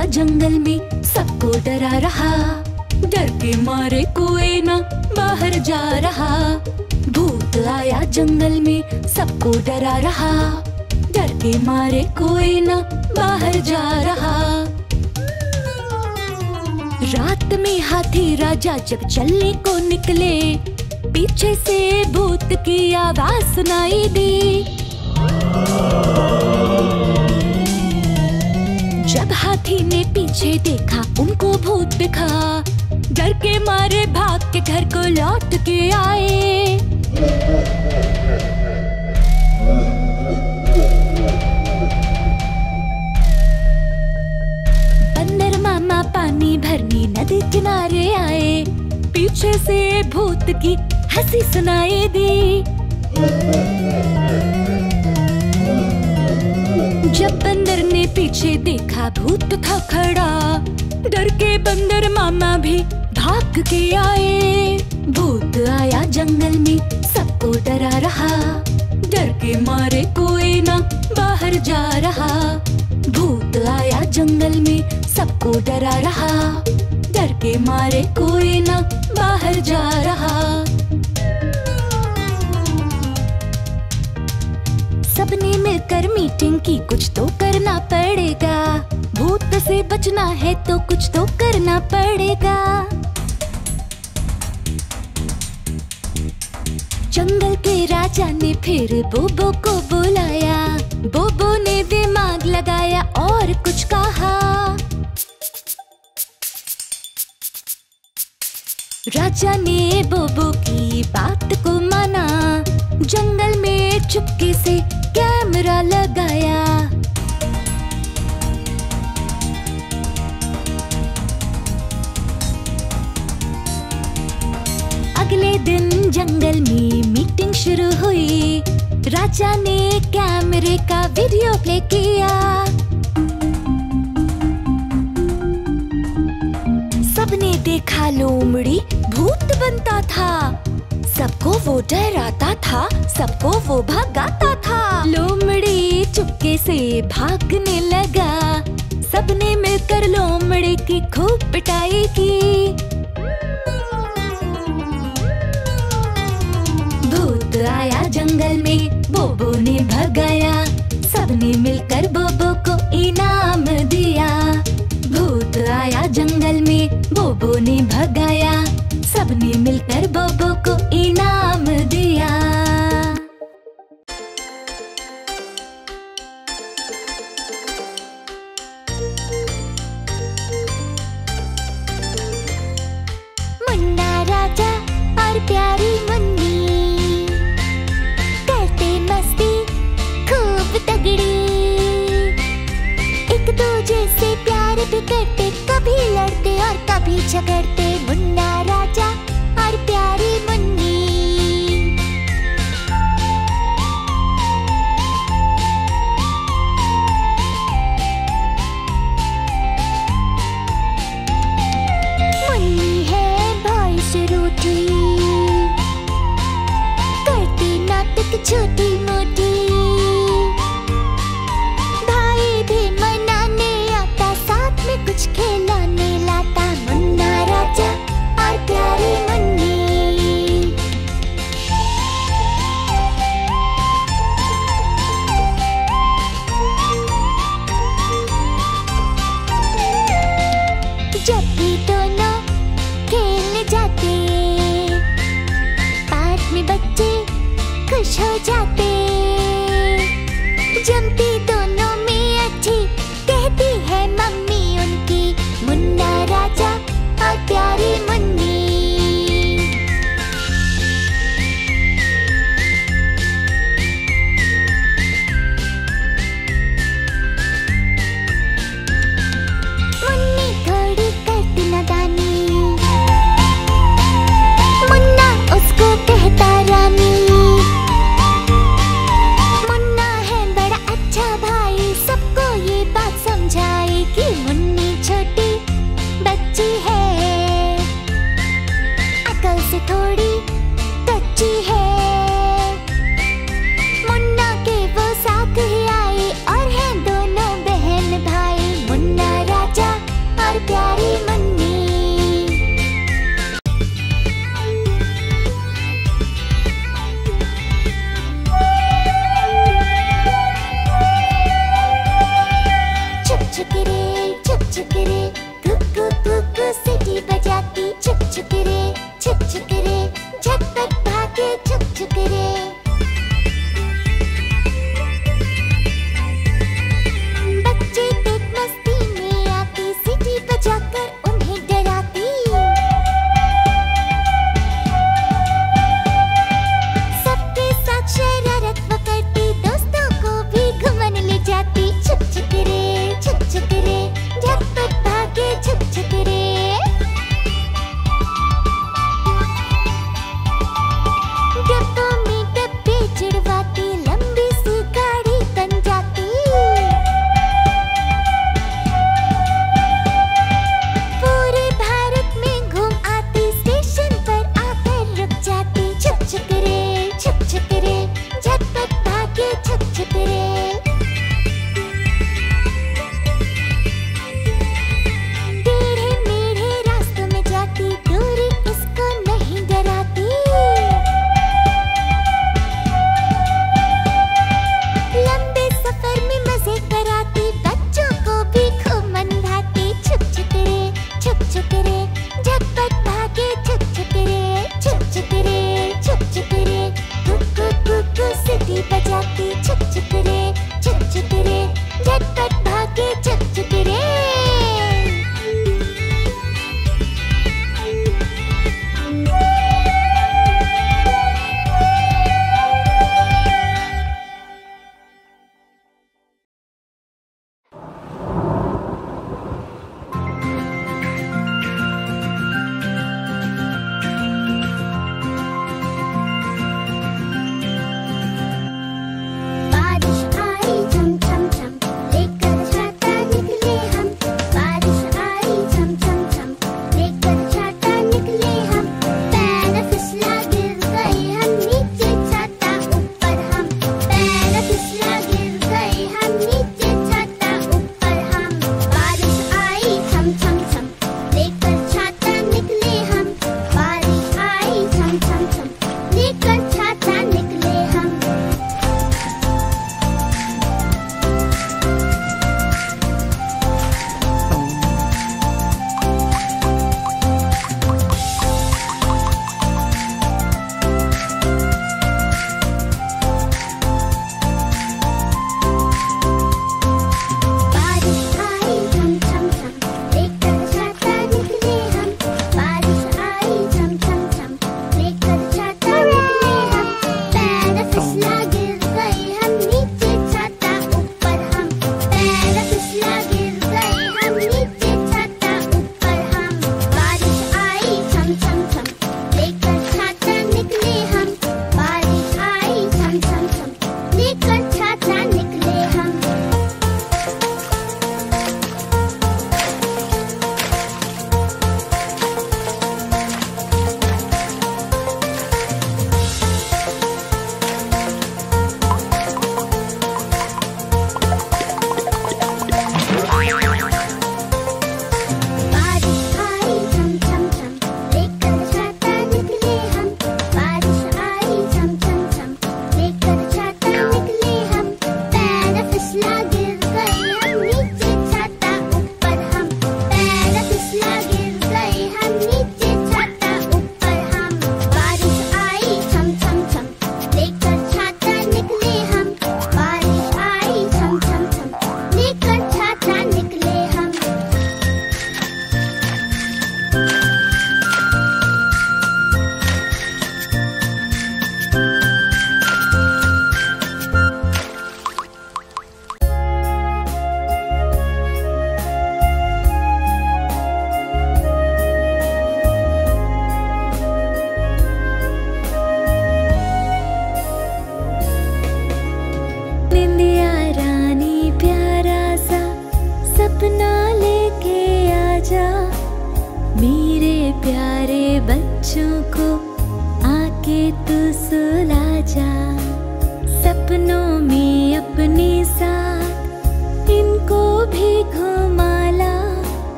आया जंगल में सबको डरा रहा। डर के मारे कोई ना बाहर जा रहा। भूत आया जंगल में सबको डरा रहा। डर के मारे कोई ना बाहर जा रहा। रात में हाथी राजा जब चलने को निकले, पीछे से भूत की आवाज सुनाई दी। जब हाथी ने पीछे देखा उनको भूत दिखा। डर के मारे भाग के घर को लौट के आए। बंदर मामा पानी भरने नदी किनारे आए। पीछे से भूत की हंसी सुनाई दी। जब बंदर ने पीछे देखा भूत था खड़ा। डर के बंदर मामा भी भाग के आए। भूत आया जंगल में सबको डरा रहा। डर के मारे कोई ना बाहर जा रहा। भूत आया जंगल में सबको डरा रहा। डर के मारे कोई ना बाहर जा रहा। सबने मिलकर मीटिंग की, कुछ तो करना पड़ेगा। भूत से बचना है तो कुछ तो करना पड़ेगा। जंगल के राजा ने फिर बोबो को बुलाया। बोबो ने दिमाग लगाया और कुछ कहा। राजा ने बोबो की बात को माना। जंगल में चुपके से कैमरा लगाया। अगले दिन जंगल में मीटिंग शुरू हुई। राजा ने कैमरे का वीडियो प्ले किया। सबने देखा लोमड़ी भूत बनता था। सबको वो डराता था, सबको वो भगाता था। लोमड़ी चुपके से भागने लगा। सबने मिलकर लोमड़ी की खूब पिटाई की। भूत आया जंगल में बोबो ने भगाया। सबने मिलकर बोबो को इनाम दिया। भूत आया जंगल में बोबो ने भगाया। सबने मिलकर बोबो को इनाम दिया। मुन्ना राजा और प्यारी मुन्नी करते मस्ती खूब तगड़ी। एक दूजे से प्यार भी करते, कभी लड़ते और कभी झगड़ते। मुन्ना राजा और प्यारी मुन्नी। मुन्नी है भाई से रूठी, करती नाटक छोटी मोटी। भाई भी मनाने आता, साथ में कुछ खिलाने लाता। मुन्ना राजा और प्यारी मुन्नी। जब भी दोनों खेलने जाते, पार्क में बच्चे खुश हो जाते।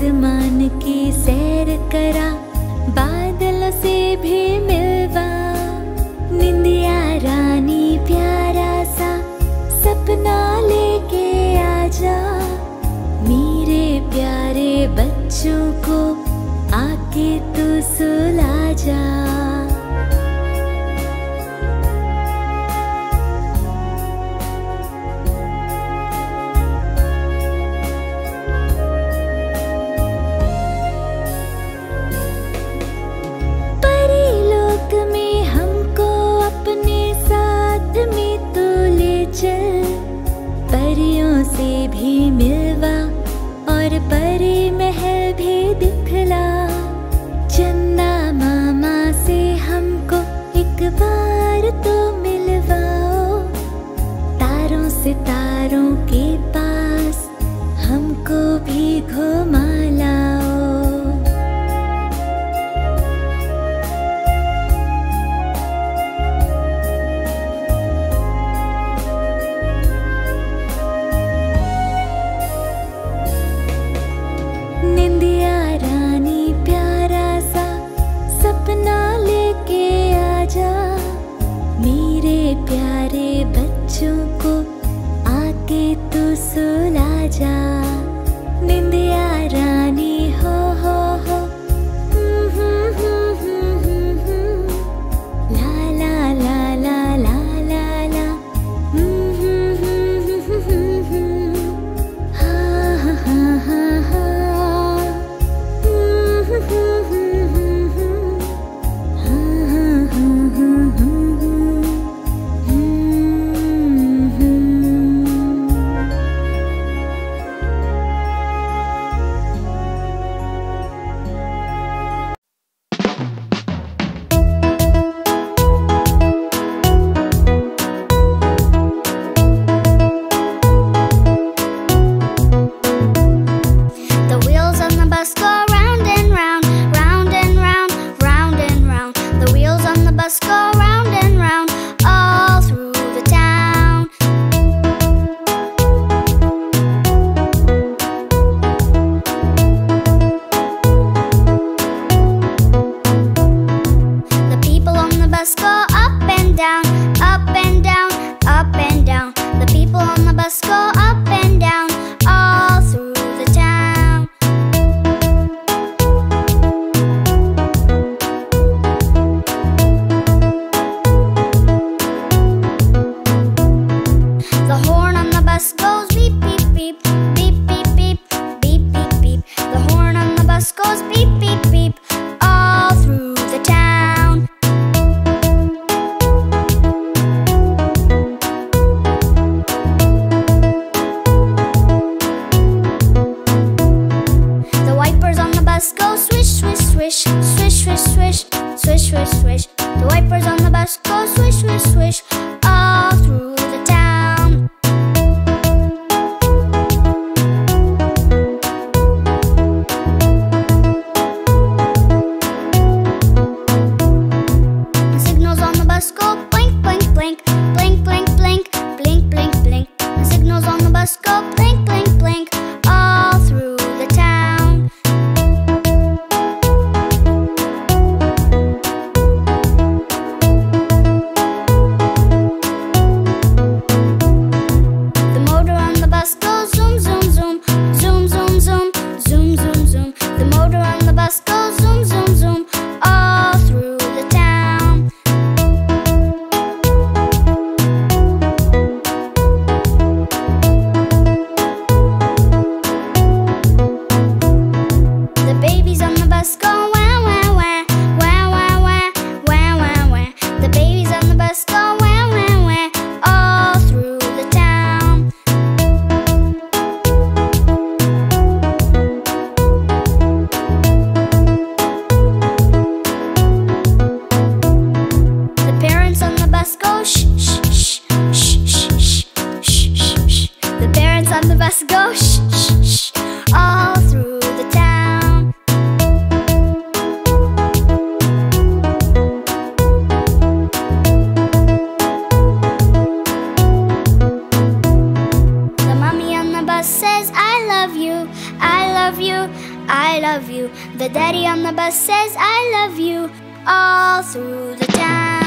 आसमान की सैर करा, बादलों से भी मिलवा। निंदिया रानी प्यारा सा सपना लेके आजा, मेरे प्यारे बच्चों को आके तू सुला जा। परियों से भी मिलवा और परी महल भी दिखला। चंदा मामा से हमको एक बार तो मिलवाओ, तारों सितारों के पास हमको भी घुमा लाओ। निंदिया रानी प्यारा सा सपना लेके आजा, मेरे प्यारे बच्चों को आके तू सुला जा। निंदिया रानी हो ला ला ला ला ला ला ला, हाँ हाँ हाँ हाँ। I love you. The daddy on the bus says I love you. All through the town.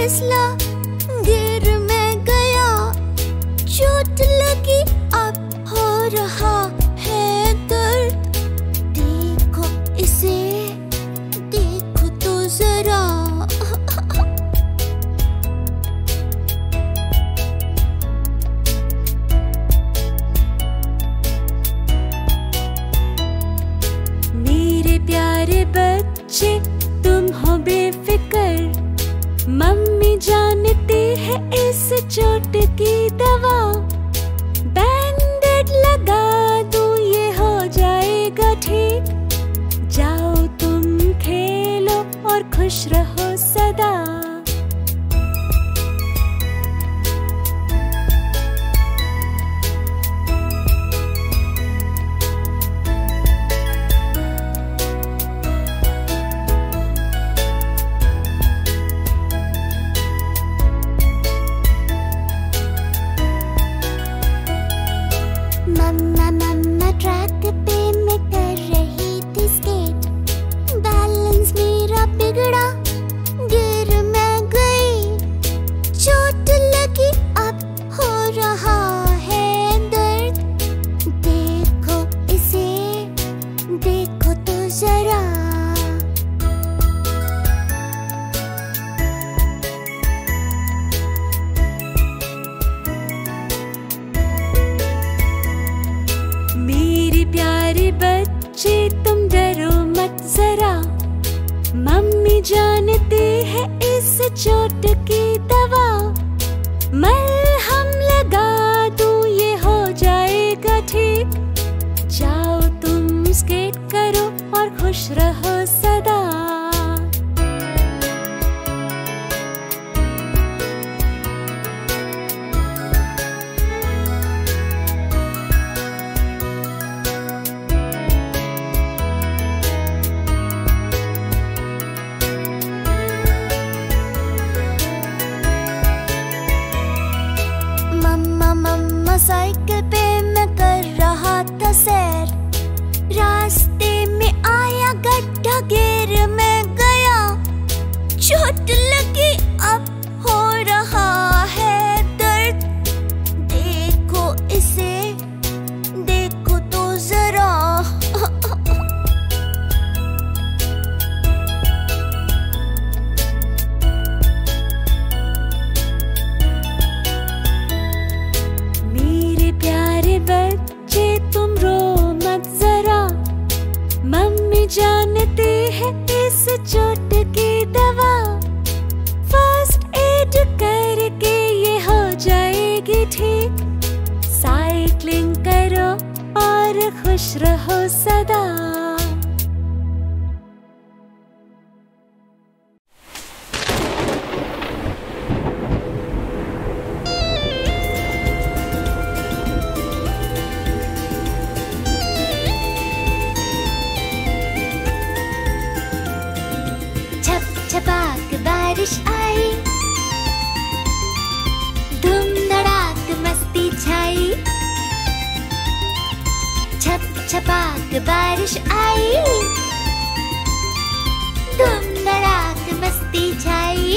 फिसला, गिर मैं गया, चोट लगी, अब हो रहा है दर्द। देखो इसे, देखो तो जरा। मेरे प्यारे बच्चे तुम हो बेफिक्र, मम्मी जानती है इस चोट की दवा। बैंडेड लगा दूं ये हो जाएगा ठीक। जाओ तुम खेलो और खुश रहो सदा। मम्मा मम्मा ट्रैक पे मैं कर रही थी स्केट, बैलेंस मेरा बिगड़ा, गिर मैं गई, चोट लगी, अब हो रहा है दर्द। देखो इसे, देखो तो जरा। मेरे प्यारे बच्चे तुम डरो मत जरा, मम्मी जानती है इस चोट की दवा। मलहम लगा दूं ये हो जाएगा ठीक। जाओ तुम स्केट करो और खुश रहो सदा। मम्मा साइकिल पे मैं कर रहा था सैर, रास्ते में आया गड्ढा, गिर मैं गया, चोट लगी, अब हो रहा है दर्द। देखो इसे, देखो तो जरा। मेरे प्यारे बच्चे तुम रो मत जरा, मम्मी जानती है इस चोट की दवा। फर्स्ट एड करके ये हो जाएगी ठीक। साइक्लिंग करो और खुश रहो सदा। छपाक बारिश आई, धूम धड़ाक मस्ती छाई। छप छपाक बारिश आई, धूम धड़ाक मस्ती छाई।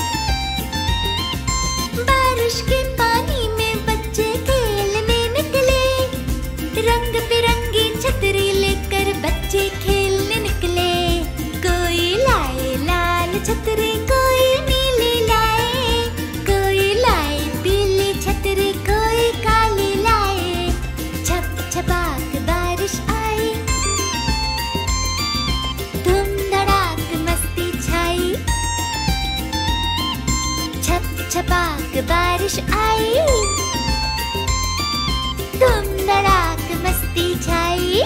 बारिश के पानी में बच्चे खेलने निकले, रंग बिरंगी छतरी लेकर बच्चे खेलने निकले। कोई लाए लाल छतरी, कोई नीली लाए, कोई लाए पीली छतरी, कोई काली लाए। छप छपाक बारिश आई, धूम धड़ाक मस्ती छाई। छप छपाक बारिश आई, धूम धड़ाक मस्ती छाई।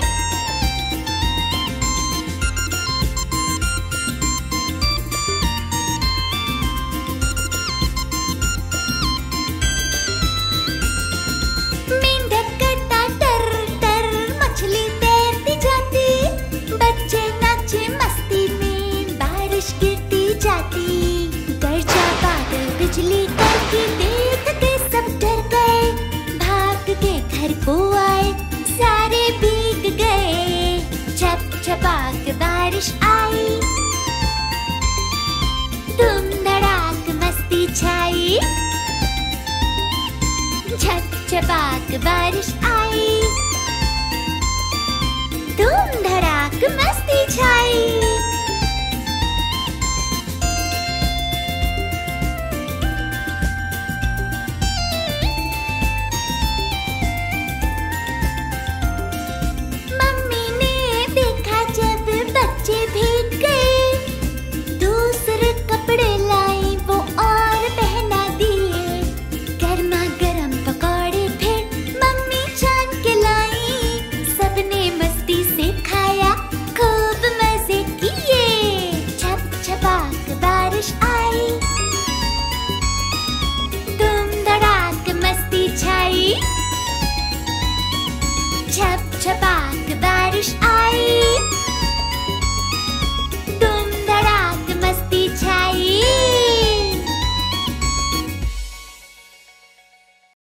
बिजली करके देख के सब डर गए, भाग के घर को आए, सारे भीग गए। छप छपाक बारिश आई, धूम धड़ाक मस्ती छपाक बारिश आई, धूम धड़ाक मस्ती छाई। मम्मी ने देखा जब बच्चे भीग गए, दूसरे कपड़े लाई वो और पहना दिए। गर्मा गर्म पकौड़े फिर मम्मी छान के लाई, सबने मस्ती से खाया, खूब मजे किए। छप छपाक बारिश आई, धूम धड़ाक मस्ती छाई। छप छपाक बारिश आई।